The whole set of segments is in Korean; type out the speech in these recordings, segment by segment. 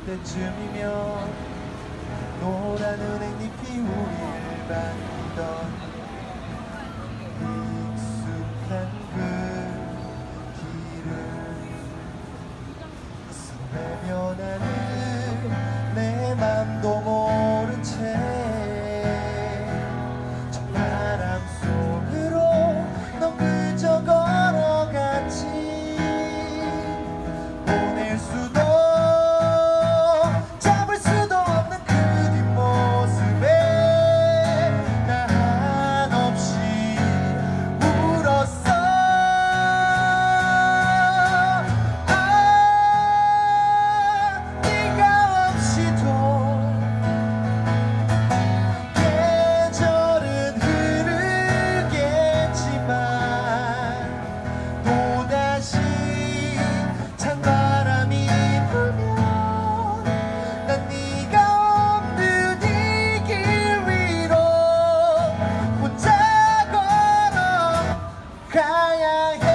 때쯤이면 노란 은행잎이 우리를 반기던 익숙한 그 길을 스며나는 내 맘도 모른 채 저 바람 속으로 넌 그저 걸어갔지. 보낼 수도 잡을 수도 없는 그 뒷모습에 나 한없이 울었어. 네가 없이도 계절은 흐르겠지만 또다시 찬바람이 불면 난 네가 없는 이 길 위로 혼자 걸어가야 해.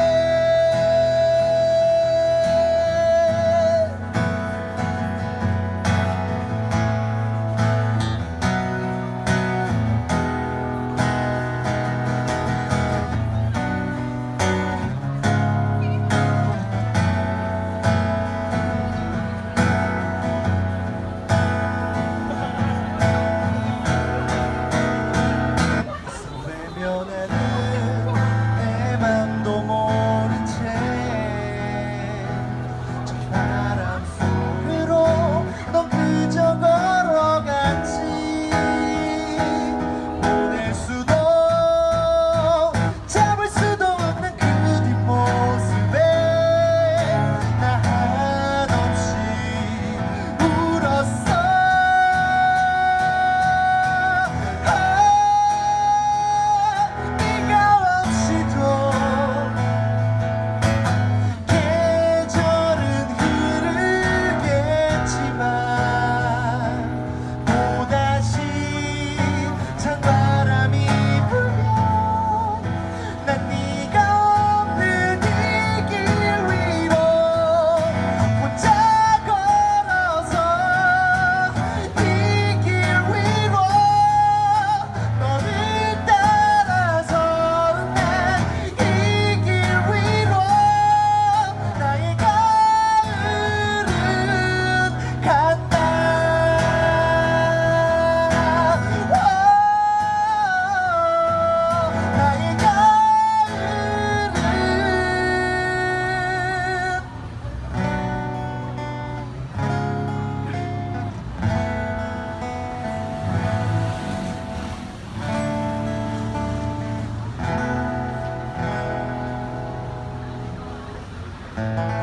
외면하는 내 맘도 모른 채 저 바람 속으로 넌 그저 걸어갔지. 보낼 수도 잡을 수도 없는 그 뒷모습에 나 한없이 울었어. 네가 없이도 계절은 흐르겠지만 또다시 찬바람이 불면 난 네가 없는 이 길 위로 혼자 걸어서 이 길 위로 너를 따라서 난 이 길 위로 나의 가을은 간다. 나의 가을은